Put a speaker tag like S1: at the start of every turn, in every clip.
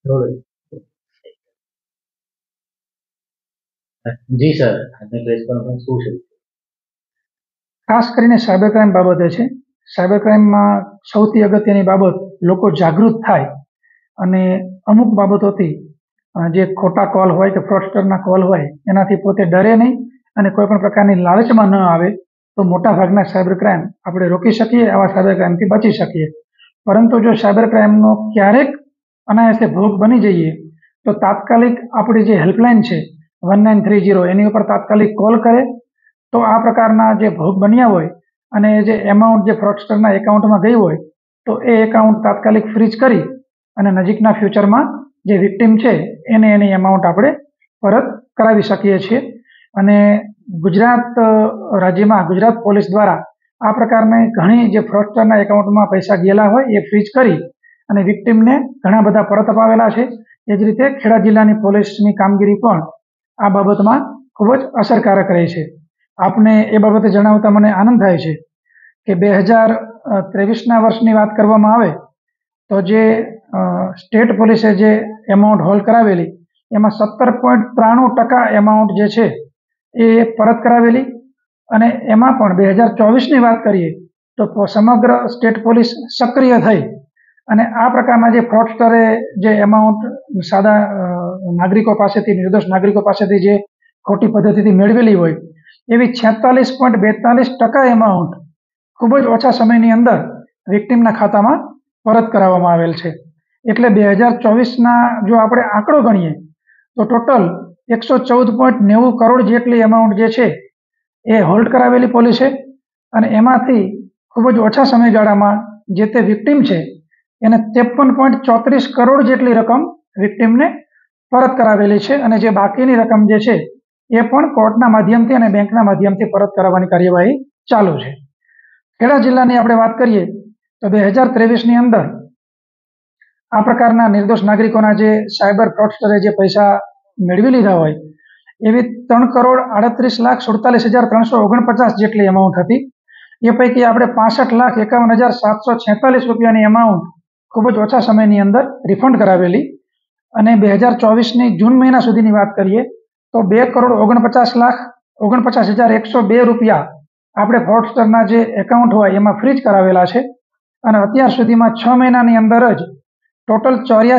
S1: Role. જી sir, આજની press conference શું છે?
S2: ખાસ કરીને સાયબર ક્રાઇમ બાબતે છે. સાયબર ક્રાઇમમાં સૌથી અગત્યની બાબત લોકો જાગૃત થાય અને અમુક બાબતોથી જે ખોટા કોલ હોય કે ફ્રોડસ્ટરના કોલ હોય એનાથી પોતે ડરે નહીં અને કોઈ પણ પ્રકારની લાલચમાં ન આવે તો મોટા ભાગના સાયબર ક્રાઇમ આપણે રોકી શકીએ, આવા સાયબર ક્રાઇમથી બચી શકીએ. પરંતુ જો સાયબર ક્રાઇમનો ક્યારેક અનાયાસે ભોગ બની જઈએ તો તાત્કાલિક આપણી જે હેલ્પલાઇન છે 1930 એની ઉપર તાત્કાલિક કોલ કરે તો આ પ્રકારના જે ભોગ બન્યા હોય અને જે એમાઉન્ટ જે ફ્રોડસ્ટરના એકાઉન્ટમાં ગઈ હોય તો એ એકાઉન્ટ તાત્કાલિક ફ્રીઝ કરી અને નજીકના ફ્યુચરમાં જે વિક્ટીમ છે એને એની એમાઉન્ટ આપણે પરત કરાવી શકીએ છીએ. અને ગુજરાત રાજ્યમાં ગુજરાત પોલીસ દ્વારા આ પ્રકારની ઘણી જે ફ્રોડસ્ટરના એકાઉન્ટમાં પૈસા ગયેલા હોય એ ફ્રીઝ કરી અને વિક્ટીમને ઘણા બધા પરત અપાવેલા છે. એ જ રીતે ખેડા જિલ્લાની પોલીસની કામગીરી પણ આ બાબતમાં ખૂબ જ અસરકારક રહી છે. આપને એ બાબતે જણાવતા મને આનંદ થાય છે કે 2023ના વર્ષની વાત કરવામાં આવે તો જે સ્ટેટ પોલીસે જે એમાઉન્ટ હોલ્ડ કરાવેલી એમાં 17.93% એમાઉન્ટ જે છે એ પરત કરાવેલી અને એમાં પણ 2024ની વાત કરીએ તો સમગ્ર સ્ટેટ પોલીસ સક્રિય થઈ અને આ પ્રકારના જે ફ્રોડસ્ટરે જે એમાઉન્ટ સાદા નાગરિકો પાસેથી, નિર્દોષ નાગરિકો પાસેથી જે ખોટી પદ્ધતિથી મેળવેલી હોય એવી 46.42% એમાઉન્ટ ખૂબ જ ઓછા સમયની અંદર વિક્ટીમના ખાતામાં પરત કરાવવામાં આવેલ છે. એટલે 2024ના જો આપણે આંકડો ગણીએ તો ટોટલ 114.90 કરોડ જેટલી એમાઉન્ટ જે છે એ હોલ્ડ કરાવેલી પોલીસે અને એમાંથી ખૂબ જ ઓછા સમયગાળામાં જે તે વિક્ટીમ છે એને 53.34 કરોડ જેટલી રકમ વિક્ટીમને પરત કરાવેલી છે અને જે બાકીની રકમ જે છે એ પણ કોર્ટના માધ્યમથી અને બેંકના માધ્યમથી પરત કરાવવાની કાર્યવાહી ચાલુ છે. ખેડા જિલ્લાની આપણે વાત કરીએ તો 2023ની અંદર આ પ્રકારના નિર્દોષ નાગરિકોના જે સાયબર ફ્રોડસ્ટરે જે પૈસા મેળવી લીધા હોય એવી 3,38,47,349 જેટલી એમાઉન્ટ હતી. એ પૈકી આપણે 65,51,746 રૂપિયાની એમાઉન્ટ ખૂબ જ ઓછા સમયની અંદર રિફંડ કરાવેલી અને 2024ની જૂન મહિના સુધીની વાત કરીએ તો 2,49,49,102 રૂપિયા આપણે ફ્રોડસ્ટરના જે એકાઉન્ટ હોય એમાં ફ્રીજ કરાવેલા છે અને અત્યાર સુધીમાં 6 મહિનાની અંદર જ ટોટલ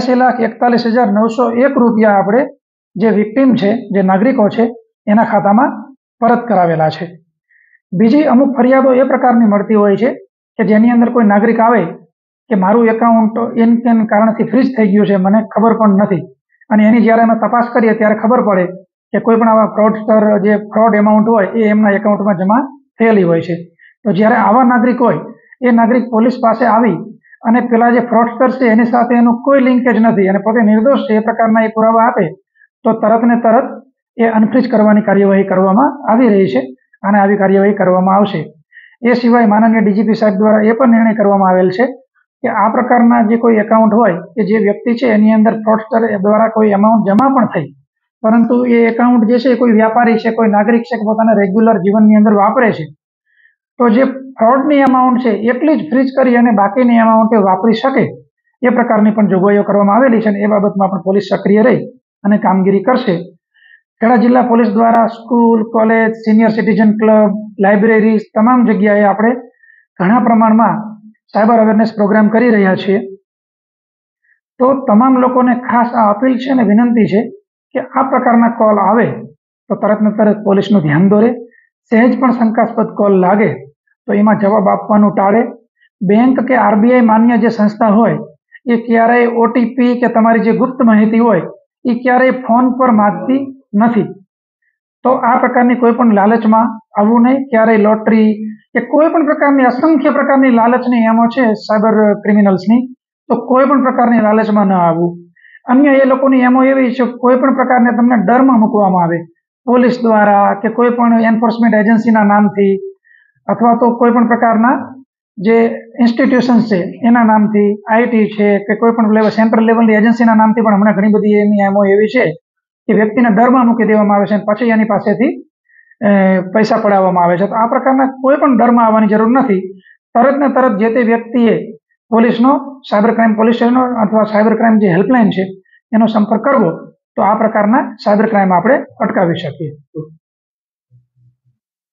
S2: 84,41,901 રૂપિયા આપણે જે વિક્ટીમ છે, જે નાગરિકો છે એના ખાતામાં પરત કરાવેલા છે. બીજી અમુક ફરિયાદો એ પ્રકારની મળતી હોય છે કે જેની અંદર કોઈ નાગરિક આવે કે મારું એકાઉન્ટ એન કારણથી ફ્રીજ થઈ ગયું છે, મને ખબર પણ નથી અને એની જ્યારે અમે તપાસ કરીએ ત્યારે ખબર પડે કે કોઈ પણ આવા ફ્રોડસ્ટર જે ફ્રોડ એમાઉન્ટ હોય એ એમના એકાઉન્ટમાં જમા થયેલી હોય છે. તો જ્યારે આવા નાગરિક હોય એ નાગરિક પોલીસ પાસે આવી અને પેલા જે ફ્રોડસ્ટર છે એની સાથે એનું કોઈ લિંકેજ નથી અને પોતે નિર્દોષ છે એ પ્રકારના એ પુરાવા આપે તો તરત ને તરત એ અનફ્રીજ કરવાની કાર્યવાહી કરવામાં આવી રહી છે અને આવી કાર્યવાહી કરવામાં આવશે. એ સિવાય માનનીય ડીજીપી સાહેબ દ્વારા એ પણ નિર્ણય કરવામાં આવેલ છે કે આ પ્રકારના જે કોઈ એકાઉન્ટ હોય કે જે વ્યક્તિ છે એની અંદર ફ્રોડસ્ટર દ્વારા કોઈ એમાઉન્ટ જમા પણ થઈ પરંતુ એ એકાઉન્ટ જે છે કોઈ વ્યાપારી છે, કોઈ નાગરિક છે કે પોતાના રેગ્યુલર જીવનની અંદર વાપરે છે તો જે ફ્રોડની એમાઉન્ટ છે એટલી જ ફ્રીજ કરી અને બાકીની એમાઉન્ટ વાપરી શકે એ પ્રકારની પણ જોગવાઈઓ કરવામાં આવેલી છે અને એ બાબતમાં પણ પોલીસ સક્રિય રહી અને કામગીરી કરશે. ખેડા જિલ્લા પોલીસ દ્વારા school, college, senior citizen club, library તમામ જગ્યાએ આપણે ઘણા પ્રમાણમાં સાયબર અવેરનેસ પ્રોગ્રામ કરી રહ્યા છીએ. તો તમામ લોકોને ખાસ આ અપીલ છે અને વિનંતી છે કે આ પ્રકારના કોલ આવે તો તરત ને તરત પોલીસનું ધ્યાન દોરે. સહેજ પણ શંકાસ્પદ કોલ લાગે તો એમાં જવાબ આપવાનું ટાળે. બેંક કે આરબીઆઈ માન્ય જે સંસ્થા હોય એ ક્યારેય ઓટીપી કે તમારી જે ગુપ્ત માહિતી હોય એ ક્યારેય ફોન પર માંગતી નથી. તો આ પ્રકારની કોઈ પણ લાલચમાં આવવું નહીં. ક્યારેય લોટરી કે કોઈ પણ પ્રકારની અસંખ્ય પ્રકારની લાલચની એમો છે સાયબર ક્રિમિનલ્સની, તો કોઈ પણ પ્રકારની લાલચમાં ન આવવું. અન્ય એ લોકોની એમો એવી છે કોઈ પણ પ્રકારને તમને ડરમાં મૂકવામાં આવે પોલીસ દ્વારા કે કોઈ પણ એન્ફોર્સમેન્ટ એજન્સીના નામથી અથવા તો કોઈ પણ પ્રકારના જે ઇન્સ્ટિટ્યુશન્સ છે એના નામથી, આઈટી છે કે કોઈ પણ સેન્ટ્રલ લેવલની એજન્સીના નામથી પણ હમણાં ઘણી બધી એની એમો એવી છે કે વ્યક્તિને ડરમાં મૂકી દેવામાં આવે છે અને પછી એની પાસેથી પૈસા પડાવવામાં આવે છે. તો આ પ્રકારના કોઈ પણ ડરમાં આવવાની જરૂર નથી. તરત ને તરત જે તે વ્યક્તિએ પોલીસનો, સાયબર ક્રાઇમ પોલીસ સ્ટેશનનો અથવા સાયબર ક્રાઇમ જે હેલ્પલાઇન છે એનો સંપર્ક કરવો તો આ પ્રકારના સાયબર ક્રાઇમ આપણે અટકાવી શકીએ.